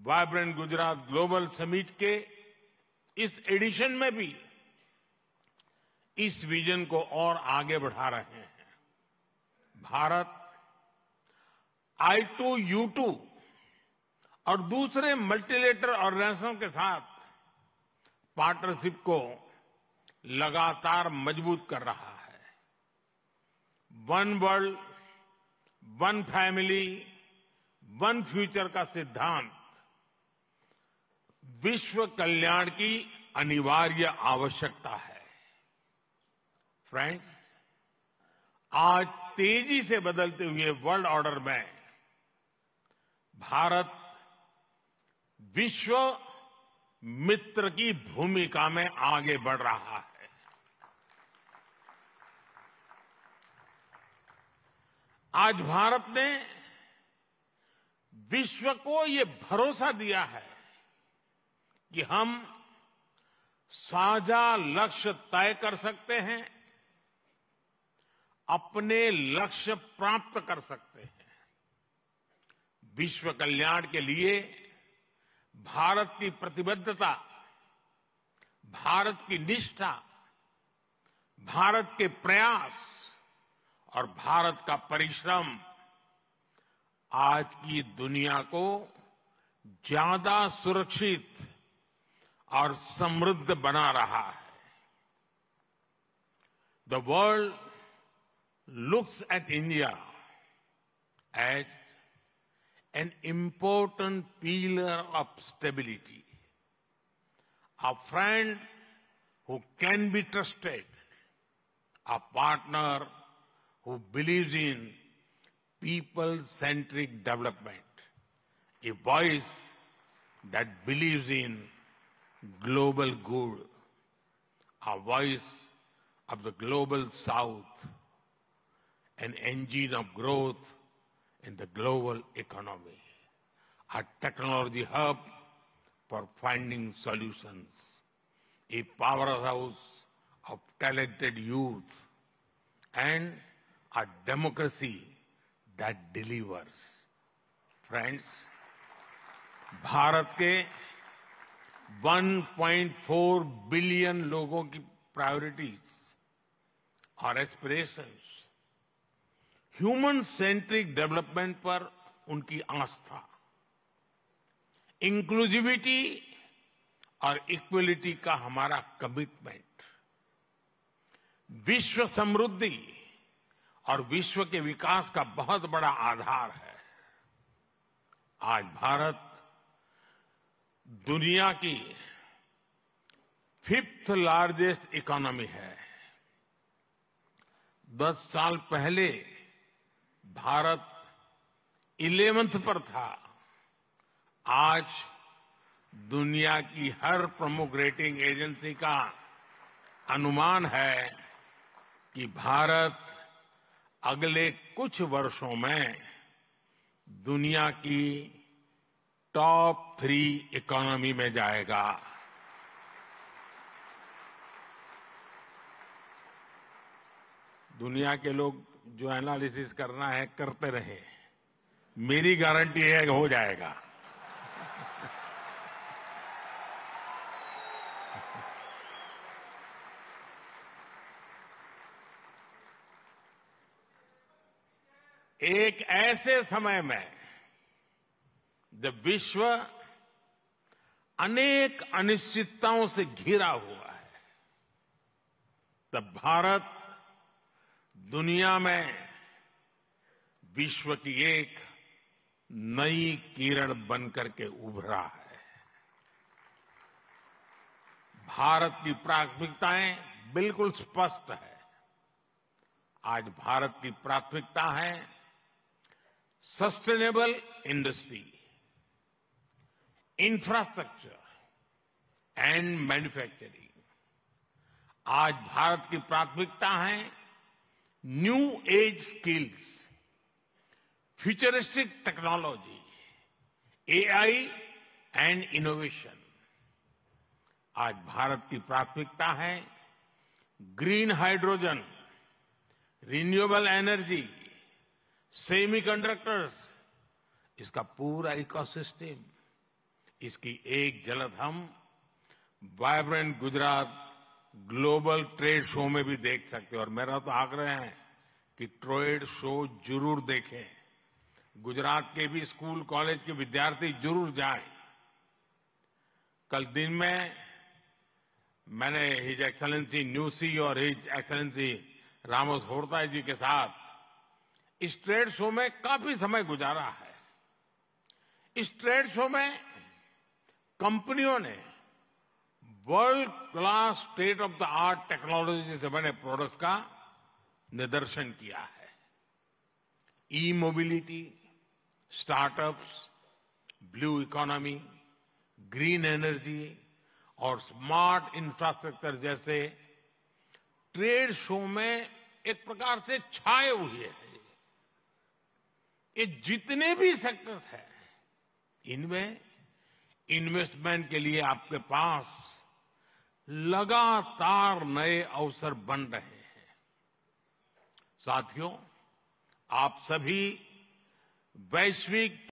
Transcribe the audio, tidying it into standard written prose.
Vibrant Gujarat global summit के इस addition में भी इस विजन को और आगे बढ़ा रहे हैं। भारत I2U2 और दूसरे मल्टीलेटरल ऑर्गेनाइजेशन के साथ पार्टनरशिप को लगातार मजबूत कर रहा है। One world, one family, one future का सिद्धांत विश्व कल्याण की अनिवार्य आवश्यकता है। फ्रेंड्स, आज तेजी से बदलते हुए वर्ल्ड ऑर्डर में भारत विश्व मित्र की भूमिका में आगे बढ़ रहा है। आज भारत ने विश्व को ये भरोसा दिया है कि हम साझा लक्ष्य तय कर सकते हैं, अपने लक्ष्य प्राप्त कर सकते हैं। विश्व कल्याण के लिए भारत की प्रतिबद्धता, भारत की निष्ठा, भारत के प्रयास और भारत का परिश्रम आज की दुनिया को ज्यादा सुरक्षित और समृद्ध बना रहा है। The world looks at India as an important pillar of stability, a friend who can be trusted, a partner who believes in people-centric development, a voice that believes in global good, a voice of the global South, an engine of growth in the global economy, a technology hub for finding solutions, a powerhouse of talented youth, and a democracy that delivers. Friends, Bharat के 1.4 billion लोगों की priorities और aspirations, human centric development पर उनकी आस्था, inclusivity और equality का हमारा commitment, विश्व समृद्धि और विश्व के विकास का बहुत बड़ा आधार है। आज भारत दुनिया की 5th लार्जेस्ट इकोनॉमी है। 10 साल पहले भारत 11th पर था। आज दुनिया की हर प्रमुख रेटिंग एजेंसी का अनुमान है कि भारत अगले कुछ वर्षों में दुनिया की टॉप 3 इकोनॉमी में जाएगा। दुनिया के लोग जो एनालिसिस करना है करते रहे, मेरी गारंटी है कि हो जाएगा। एक ऐसे समय में जब विश्व अनेक अनिश्चितताओं से घिरा हुआ है, तब भारत दुनिया में विश्व की एक नई किरण बनकर के उभरा है। भारत की प्राथमिकताएं बिल्कुल स्पष्ट है। आज भारत की प्राथमिकता है sustainable industry, infrastructure and manufacturing. आज भारत की प्राथमिकता है new age skills, futuristic technology, AI and innovation. आज भारत की प्राथमिकता है green hydrogen, renewable energy, semiconductors, इसका पूरा इकोसिस्टम। इसकी एक झलक हम vibrant Gujarat global trade show में भी देख सकते हैं। और मेरा तो आग्रह है कि ट्रेड शो जरूर देखें। गुजरात के भी स्कूल कॉलेज के विद्यार्थी जरूर जाएं। कल दिन में मैंने हिज एक्सेलेंसी न्यूसी और his excellency Ramos Horta ji के साथ इस ट्रेड शो में काफी समय गुजारा है। इस ट्रेड शो में कंपनियों ने world class state of the art technology से बने प्रोडक्ट्स का निदर्शन किया है। E mobility, startups, blue economy, green energy और स्मार्ट इंफ्रास्ट्रक्चर जैसे ट्रेड शो में एक प्रकार से छाए हुए हैं। ये जितने भी सेक्टर्स हैं, इनमें इन्वेस्टमेंट के लिए आपके पास लगातार नए अवसर बन रहे हैं। साथियों, आप सभी वैश्विक